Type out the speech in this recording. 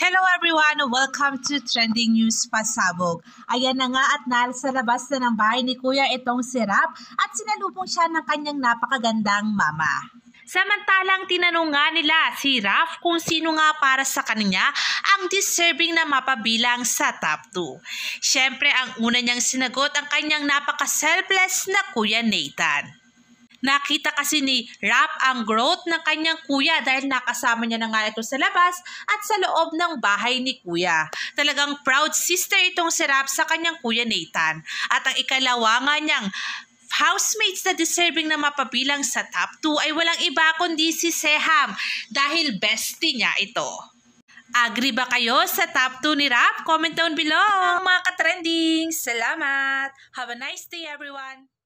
Hello everyone! Welcome to Trending News Pasabog. Ayan na nga at nasa labas na ng bahay ni Kuya itong si Rap at sinalubong siya ng kanyang napakagandang mama. Samantalang tinanong nga nila si Raf kung sino nga para sa kanya ang deserving na mapabilang sa top 2. Siyempre ang una niyang sinagot ang kanyang napaka-selfless na Kuya Nathan. Nakita kasi ni Rap ang growth ng kanyang kuya dahil nakasama niya na nga ito sa labas at sa loob ng bahay ni Kuya. Talagang proud sister itong si Rap sa kanyang Kuya Nathan. At ang ikalawa nga niyang housemates na deserving na mapabilang sa top 2 ay walang iba kundi si Seham dahil bestie niya ito. Agree ba kayo sa top 2 ni Rap? Comment down below. Mga ka-trending, salamat! Have a nice day everyone!